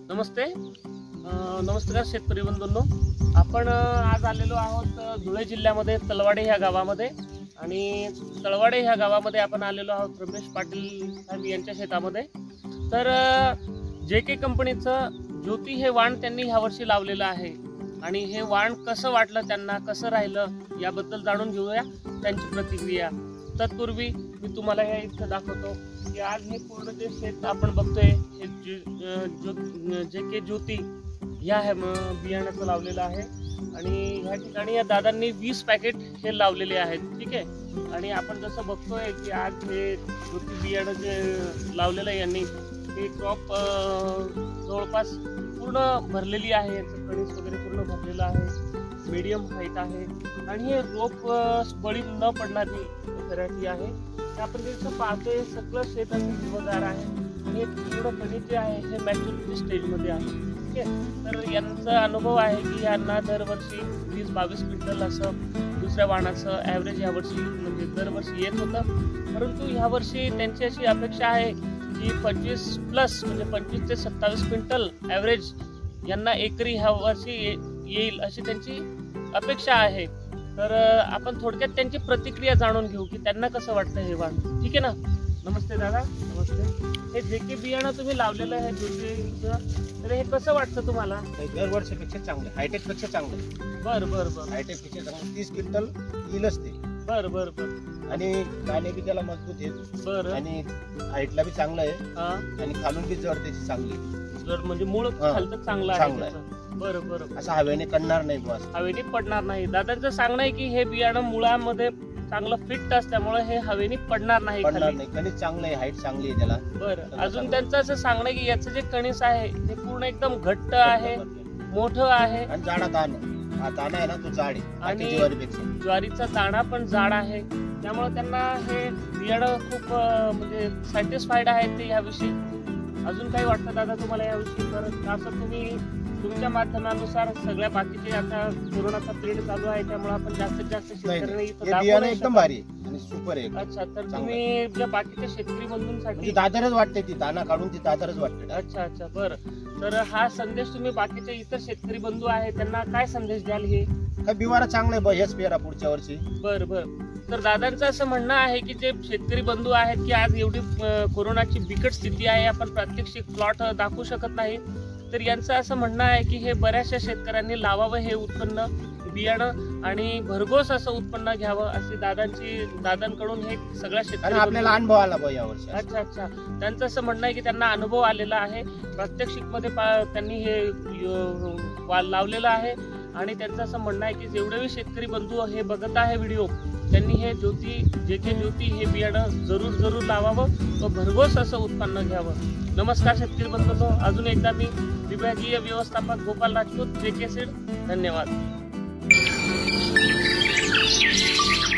नमस्ते नमस्कार शेतकरी बंधूंनो, आपण आज आलेलो आहोत धुळे जिल्ह्यामध्ये तलवाडे ह्या गावामध्ये। आणि तलवाडे ह्या गावामध्ये आपण आलेलो आहोत रमेश पाटील साहेब यांच्या शेतामध्ये। तर JK कंपनीचं ज्योती हे वाण त्यांनी ह्या वर्षी लावलेलं आहे आणि हे वाण कसं वाटलं त्यांना, कसं राहिलं याबद्दल जाणून घेऊया त्यांची प्रतिक्रिया। तत्पूर्वी मी तुम्हाला हे इथं दाखवतो की आज हे पूर्ण जे शेत आपण बघतोय हे JK ज्योती ह्या बियाण्याचं लावलेलं आहे। आणि ह्या ठिकाणी या दादांनी 20 पॅकेट हे लावलेले आहेत, ठीक आहे। आणि आपण जसं बघतोय की आज हे ज्योती बियाणं जे लावलेलं आहे यांनी, हे क्रॉप जवळपास पूर्ण भरलेली आहे, याचं कणीस वगैरे पूर्ण भरलेलं आहे, मीडियम हाईट आहे आणि हे रोप बळी न पडणारी व्हरायटी आहे। आपण जसं पाहतोय सगळं शेत असं हिरवगार आहे आणि पूर्ण कणीस जे आहे हे मॅच्युरिटी स्टेजमध्ये आहे, ठीक आहे। तर यांचा अनुभव आहे की यांना दरवर्षी 20-22 क्विंटल असं दुसऱ्या वाणाचं ॲव्हरेज यावर्षी म्हणजे दरवर्षी येत होतं। परंतु ह्यावर्षी त्यांची अशी अपेक्षा आहे की 25+ म्हणजे 25 ते 27 क्विंटल ॲव्हरेज यांना एकरी ह्या वर्षी येईल अशी त्यांची अपेक्षा आहे। तर आपण थोडक्यात त्यांची प्रतिक्रिया जाणून घेऊ की त्यांना कसं वाटतं हे वाण, ठीक आहे ना। नमस्ते दादा। नमस्ते। हे JK बियाणं तुम्ही लावलेलं आहे ज्योतीचं, तर हे कसं वाटतं तुम्हाला? दरवर्षीपेक्षा चांगलं, हायटेक पेक्षा चांगलं। बरं बरं बरं। हायटेक पेक्षा चांगलं 30 क्विंटल येईलच ते। बरं बरं बरं। आणि दाणे बी त्याला मजबूत आहेत। बरं। आणि हाईटला बी चांगलं आहे आणि खालून बी जड त्याची चांगली, जर म्हणजे मूळ खालचं चांगलं आहे। बरं बरं। असं हवेने कणणार नाही बस, हवेने पडणार नाही। दादांचं सांगणं आहे की हे बियाणं मुळामध्ये चांगलं फिट असल्यामुळे हे हवेने पडणार नाही, कणीस चांगलं आहे, हाईट चांगली आहे त्याला। बरं। अजून त्यांचं असं सांगणं आहे की याचं जे कणीस आहे ते पूर्ण एकदम घट्ट आहे, मोठं आहे आणि जाडा दाणा, हा दाणा आहे ना तो जाड आहे आणि ज्वारीपेक्षा। ज्वारीचा दाणा पण जाड आहे, त्यामुळे त्यांना हे बियाणं खूप म्हणजे सॅटिस्फाईड आहे ते याविषयी। अजून काही वाटतं दादा तुम्हाला याविषयी? तर असं तुम्ही तुमच्या माध्यमानुसार सगळ्या बाकीचे आता कोरोनाचा पिरियड चालू आहे त्यामुळे आपण जास्तीत जास्त शेतकऱ्यांना इथं एकदम भारी आणि सुपर आहे। अच्छा, तर तुम्ही ज्या बाकीच्या शेतकरी बंधूंसाठी दादरच वाटते, ती दाणा काढून ती दादरच वाटते। अच्छा अच्छा, बरं। तर हा संदेश तुम्ही बाकीचे इतर शेतकरी बंधू आहेत त्यांना काय संदेश द्याल? हे काय बिवारा चांगलं आहे, हेच पेरा पुढच्या वर्षी। बरं बरं। तर दादांचं असं म्हणणं आहे की जे शेतकरी बंधू आहेत की आज एवढी कोरोनाची बिकट स्थिती आहे, आपण प्रात्यक्षिक प्लॉट दाखवू शकत नाही, तर यांचं असं म्हणणं आहे की हे बऱ्याचशा शेतकऱ्यांनी लावावं हे उत्पन्न बियाणं आणि भरघोस असं उत्पन्न घ्यावं अशी दादांकडून हे सगळ्या शेतकरी आपल्याला अनुभव आला यावर्षी। अच्छा अच्छा, त्यांचं असं म्हणणं आहे की त्यांना अनुभव आलेला आहे, प्रात्यक्षिक मध्ये त्यांनी हे लावलेलं आहे। आणि त्यांचं असं म्हणणं आहे की जेवढे शेतकरी बंधू हे बघत आहे व्हिडिओ, त्यांनी हे JK ज्योती हे बियाणं जरूर लावावं व भरघोस असं उत्पन्न घ्यावं। नमस्कार शेतकरी बंधूंनो, अजून एकदा मी विभागीय व्यवस्थापक गोपाल राजपूत, JK सीड। धन्यवाद।